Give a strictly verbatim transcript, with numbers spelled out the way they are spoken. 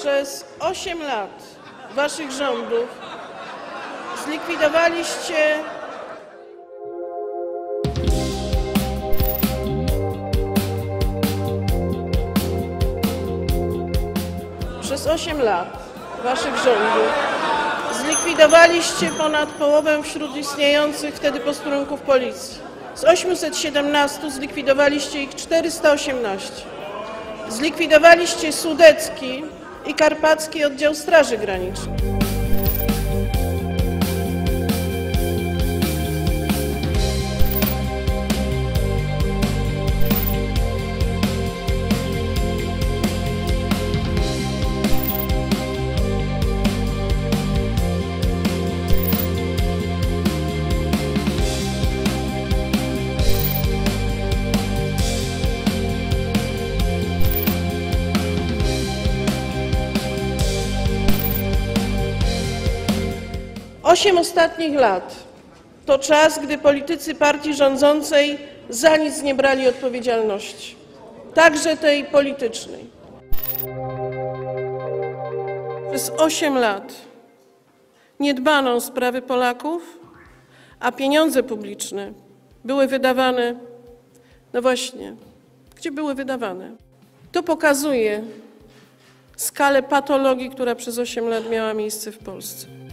Przez osiem lat waszych rządów zlikwidowaliście Przez osiem lat waszych rządów zlikwidowaliście ponad połowę wśród istniejących wtedy posterunków policji. Z ośmiuset siedemnastu zlikwidowaliście ich czterysta osiemnaście. Zlikwidowaliście Sudecki i Karpacki Oddział Straży Granicznej. Osiem ostatnich lat to czas, gdy politycy partii rządzącej za nic nie brali odpowiedzialności, także tej politycznej. Przez osiem lat nie dbano o sprawy Polaków, a pieniądze publiczne były wydawane, no właśnie, gdzie były wydawane. To pokazuje skalę patologii, która przez osiem lat miała miejsce w Polsce.